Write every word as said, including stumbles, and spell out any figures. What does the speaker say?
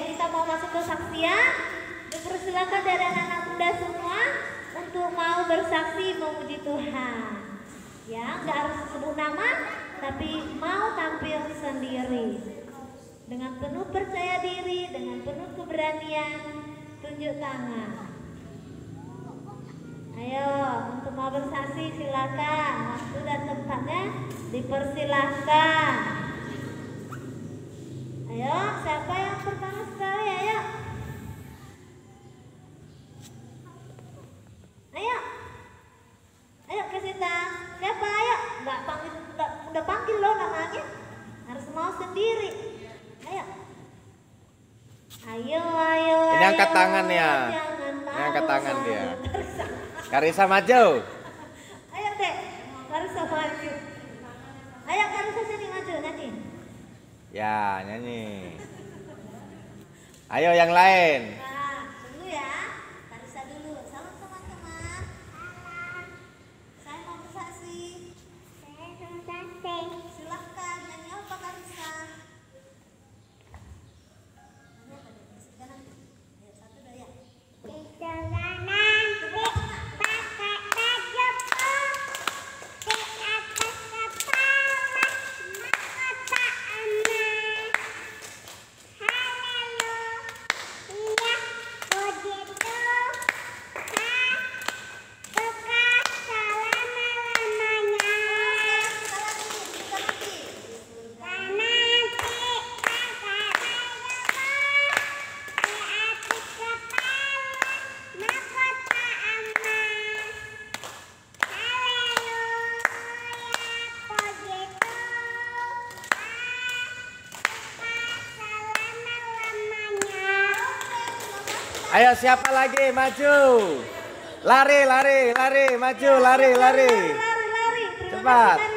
kita mau masuk ke saksian. Dipersilakan dari anak-anak muda semua untuk mau bersaksi memuji Tuhan. Ya, nggak harus sebut nama, tapi mau tampil sendiri. Dengan penuh percaya diri, dengan penuh keberanian, tunjuk tangan. Ayo, untuk mau bersaksi silakan. Waktu dan tempatnya dipersilahkan. Ayo, siapa yang pertama sekali? Ayo. Ayo. Ayo ke Sita. Siapa? Ayo. Nggak panggil, nggak, udah panggil loh namanya. Harus mau sendiri. Ayo. Ayo, ayo. Ini ayo. angkat tangan ya. Ini angkat tangan dia. Karissa maju. Ayo Dek, Karissa maju. Ayo Karissa sini maju nyanyi. Ya, nyanyi. Ayo yang lain. Nah, dulu ya. Karissa dulu. Salam teman-teman. Saya mau bersaksi. Saya mau bersaksi. Silahkan nyanyi apa Karissa? Ayo satu dua ya. Ayo siapa lagi maju? Lari, lari, lari, maju, lari, lari. Lari, lari. Cepat.